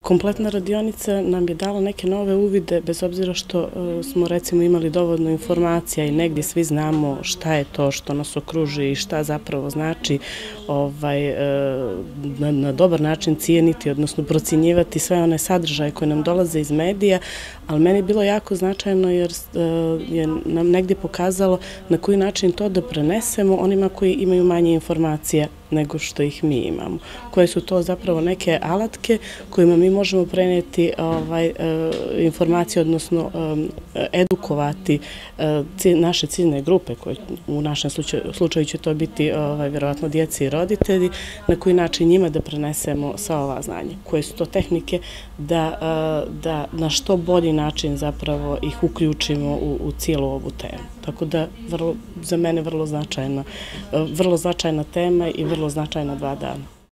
Kompletna radionica nam je dala neke nove uvide, bez obzira što smo recimo imali dovoljno informacija i negdje svi znamo šta je to što nas okruži i šta zapravo znači na dobar način cijeniti, odnosno procjenjivati sve one sadržaje koje nam dolaze iz medija, ali meni je bilo jako značajno jer je nam negdje pokazalo na koji način to da prenesemo onima koji imaju manje informacija nego što ih mi imamo. Koje su to zapravo neke alatke kojima mi možemo prenijeti informacije, odnosno edukovati naše ciljne grupe, koje u našem slučaju će to biti vjerovatno djeci i roditelji, na koji način njima da prenesemo sva ova znanja. Koje su to tehnike da na što bolji način zapravo ih uključimo u cijelu ovu temu. Tako da za mene vrlo značajna tema i vrlo značajna 2 dana.